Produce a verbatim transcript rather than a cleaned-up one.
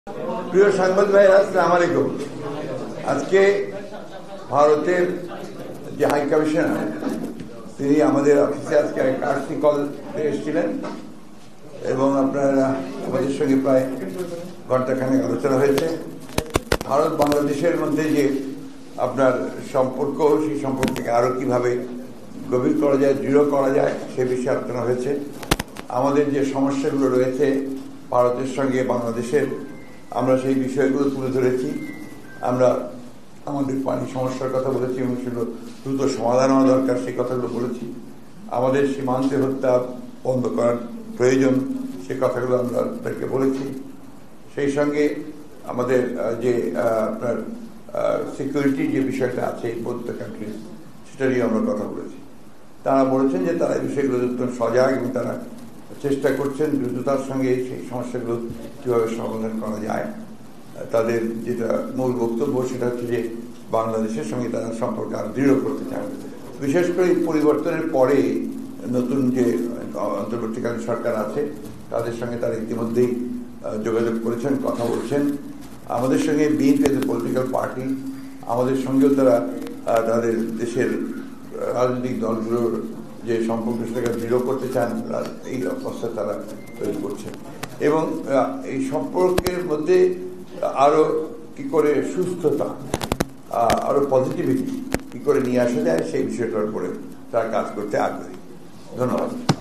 প্রিয় সাংবাদিক ভাইরা, আসসালামু আলাইকুম। আজকে ভারতের যে হাই কমিশনার তিনি আমাদের অফিসে আজকে কার্সি কল এসেছিলেন এবং আপনারা আমাদের সঙ্গে প্রায় ঘন্টাখানেক আলোচনা হয়েছে। ভারত বাংলাদেশের মধ্যে যে আপনার সম্পর্ক, সেই সম্পর্ককে আরও কীভাবে গভীর করা যায়, দৃঢ় করা যায়, সে বিষয়ে আলোচনা হয়েছে। আমাদের যে সমস্যাগুলো রয়েছে ভারতের সঙ্গে বাংলাদেশের, আমরা সেই বিষয়গুলো তুলে ধরেছি। আমরা আমাদের পানি সমস্যার কথা বলেছি এবং সেগুলো দ্রুত সমাধান হওয়া দরকার, সেই কথাগুলো বলেছি। আমাদের সীমান্তে হত্যা বন্ধ করার প্রয়োজন, সে কথাগুলো আমরা তাদেরকে বলেছি। সেই সঙ্গে আমাদের যে আপনার সিকিউরিটি যে বিষয়টা আছে বোথ দ্য কান্ট্রিজ, সেটা নিয়ে আমরা কথা বলেছি। তারা বলেছেন যে তারা এই বিষয়গুলো অত্যন্ত সজাগ এবং তারা চেষ্টা করছেন দ্রুততার সঙ্গে সেই সমস্যাগুলো কীভাবে সমাধান করা যায়। তাদের যেটা মূল বক্তব্য সেটা হচ্ছে যে বাংলাদেশের সঙ্গে তারা সম্পর্ক আরো দৃঢ় করতে চান। বিশেষ করে পরিবর্তনের পরে নতুন যে অন্তর্বর্তীকালীন সরকার আছে তাদের সঙ্গে তারা ইতিমধ্যেই যোগাযোগ করেছেন, কথা বলছেন। আমাদের সঙ্গে BNP as a political party, আমাদের সঙ্গেও তারা তাদের দেশের রাজনৈতিক দলগুলোর যে সম্পর্ক সেটাকে দৃঢ় করতে চান, এই অবস্থা তারা তৈরি করছেন। এবং এই সম্পর্কের মধ্যে আরো কি করে সুস্থতা, আরো পজিটিভিটি কি করে নিয়ে আসা যায়, সেই বিষয়টার উপরে তারা কাজ করতে আগ্রহী। ধন্যবাদ।